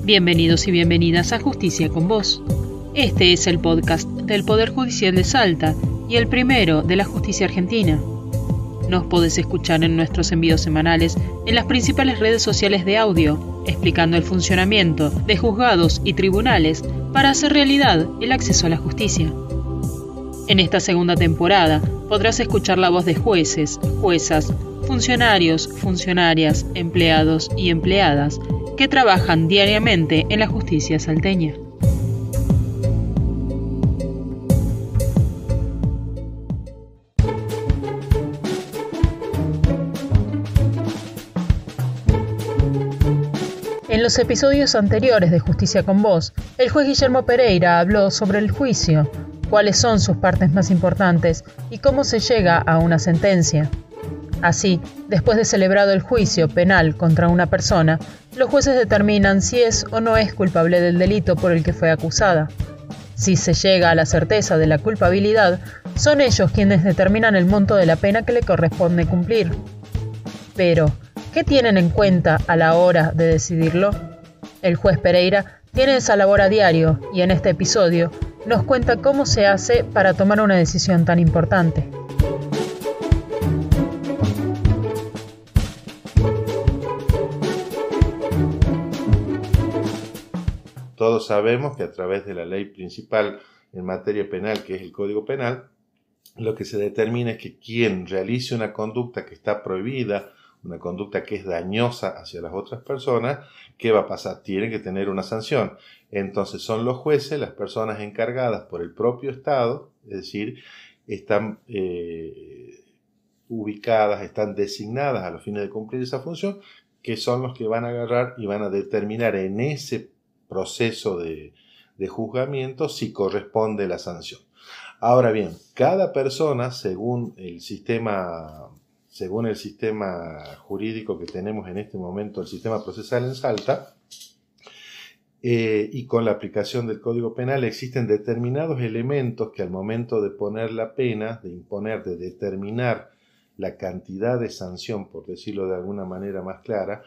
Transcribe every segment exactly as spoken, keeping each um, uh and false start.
Bienvenidos y bienvenidas a Justicia con Vos. Este es el podcast del Poder Judicial de Salta y el primero de la justicia argentina. Nos podés escuchar en nuestros envíos semanales en las principales redes sociales de audio, explicando el funcionamiento de juzgados y tribunales para hacer realidad el acceso a la justicia. En esta segunda temporada podrás escuchar la voz de jueces, juezas, funcionarios, funcionarias, empleados y empleadas que trabajan diariamente en la justicia salteña. En los episodios anteriores de Justicia con Vos, el juez Guillermo Pereira habló sobre el juicio, cuáles son sus partes más importantes y cómo se llega a una sentencia. Así, después de celebrado el juicio penal contra una persona, los jueces determinan si es o no es culpable del delito por el que fue acusada. Si se llega a la certeza de la culpabilidad, son ellos quienes determinan el monto de la pena que le corresponde cumplir. Pero, ¿qué tienen en cuenta a la hora de decidirlo? El juez Pereira tiene esa labor a diario y en este episodio nos cuenta cómo se hace para tomar una decisión tan importante. Todos sabemos que a través de la ley principal en materia penal, que es el Código Penal, lo que se determina es que quien realice una conducta que está prohibida, una conducta que es dañosa hacia las otras personas, ¿qué va a pasar? Tiene que tener una sanción. Entonces son los jueces, las personas encargadas por el propio Estado, es decir, están eh, ubicadas, están designadas a los fines de cumplir esa función, que son los que van a agarrar y van a determinar en ese proceso de, de juzgamiento si corresponde la sanción. Ahora bien, cada persona, según el sistema... Según el sistema jurídico que tenemos en este momento, el sistema procesal en Salta, eh, y con la aplicación del Código Penal existen determinados elementos que al momento de poner la pena, de imponer, de determinar la cantidad de sanción, por decirlo de alguna manera más clara,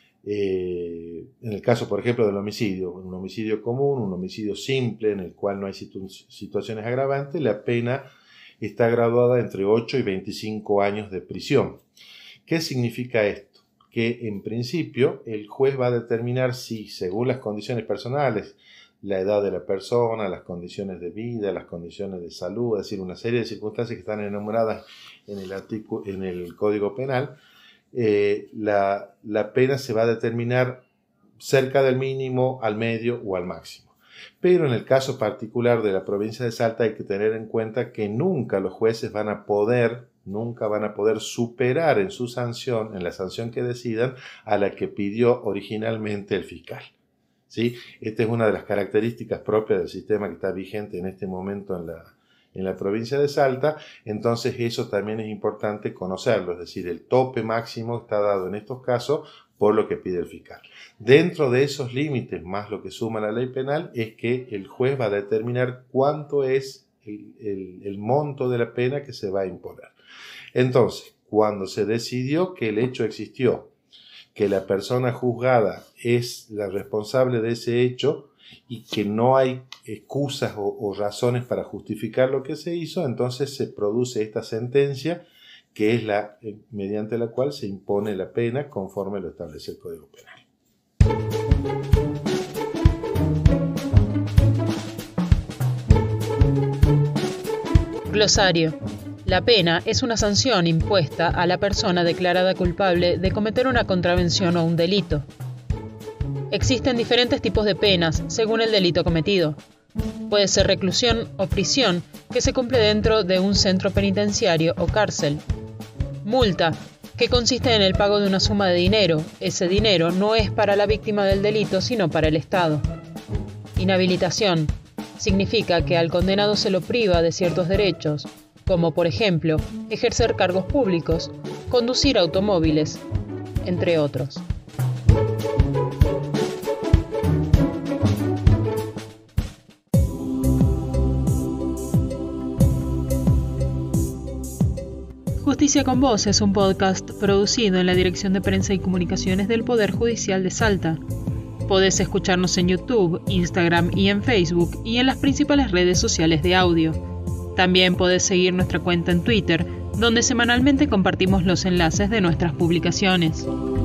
eh, en el caso, por ejemplo, del homicidio, un homicidio común, un homicidio simple en el cual no hay situ- situaciones agravantes, la pena está graduada entre ocho y veinticinco años de prisión. ¿Qué significa esto? Que en principio el juez va a determinar si, según las condiciones personales, la edad de la persona, las condiciones de vida, las condiciones de salud, es decir, una serie de circunstancias que están enumeradas en el, artículo, en el Código Penal, eh, la, la pena se va a determinar cerca del mínimo, al medio o al máximo. Pero en el caso particular de la provincia de Salta hay que tener en cuenta que nunca los jueces van a poder, nunca van a poder superar en su sanción, en la sanción que decidan, a la que pidió originalmente el fiscal. ¿Sí? Esta es una de las características propias del sistema que está vigente en este momento en la, en la provincia de Salta. Entonces eso también es importante conocerlo, es decir, el tope máximo está dado en estos casos por lo que pide el fiscal. Dentro de esos límites, más lo que suma la ley penal, es que el juez va a determinar cuánto es el, el, el monto de la pena que se va a imponer. Entonces, cuando se decidió que el hecho existió, que la persona juzgada es la responsable de ese hecho y que no hay excusas o, o razones para justificar lo que se hizo, entonces se produce esta sentencia que es la eh, mediante la cual se impone la pena conforme lo establece el Código Penal. Glosario. La pena es una sanción impuesta a la persona declarada culpable de cometer una contravención o un delito. Existen diferentes tipos de penas según el delito cometido. Puede ser reclusión o prisión que se cumple dentro de un centro penitenciario o cárcel. Multa, que consiste en el pago de una suma de dinero. Ese dinero no es para la víctima del delito, sino para el Estado. Inhabilitación. Significa que al condenado se lo priva de ciertos derechos, como por ejemplo, ejercer cargos públicos, conducir automóviles, entre otros. Justicia con Vos es un podcast producido en la Dirección de Prensa y Comunicaciones del Poder Judicial de Salta. Podés escucharnos en YouTube, Instagram y en Facebook y en las principales redes sociales de audio. También podés seguir nuestra cuenta en Twitter, donde semanalmente compartimos los enlaces de nuestras publicaciones.